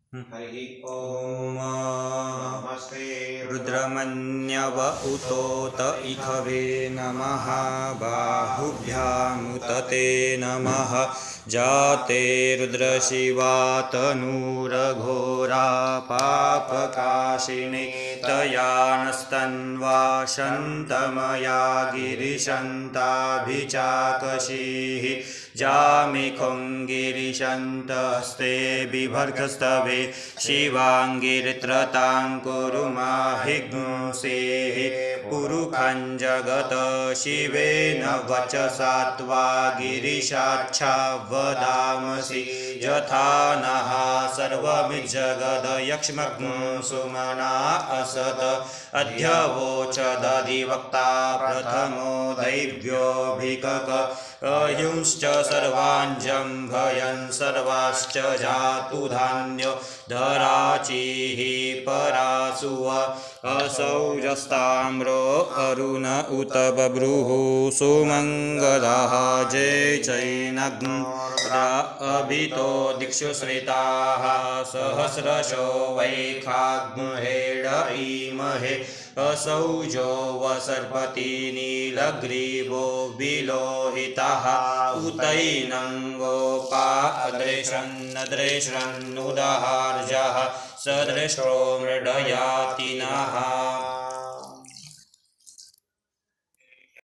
हरि ओम नमस्ते रुद्रमन्यव उतोत इखवे नमः बाहुभ्यामुत ते नमः जाते रुद्रशिवा तनूरघोरा पापकाशिनी तया नस्तन्वा शन्तमया गिरिशन्ताभिचाकशीः जामिखं गिरिशन्तस्ते बिभर्गस्तवे शिवाङ्गिरित्रतां कुरु माहिंसेः पुरुखं जगत शिवेन वचसा त्वा गिरिशाच्छा वदामसि यथा नः सर्वमिज्जगद यक्ष्मग्ं सुमना असत अध्यवोचदधिवक्ता प्रथमो दैव्योऽभिकक अयुंश्च सर्वाञ्जं भयन् सर्वाश्च जातु धान्यो धराचिः परासुव असौजस्ताम्रो अरुण उत बभ्रुः सुमङ्गलः जय चैनग्रा अभितो दिक्षु श्रिताः सहस्रशो वैखाग्महेड इमहे असौजो वसर्पति नीलग्रीवो विलोहितः उतैनङ्गोपा अदृशन्नदृशन्नुदहार्जः सदृशो मृडयातिनः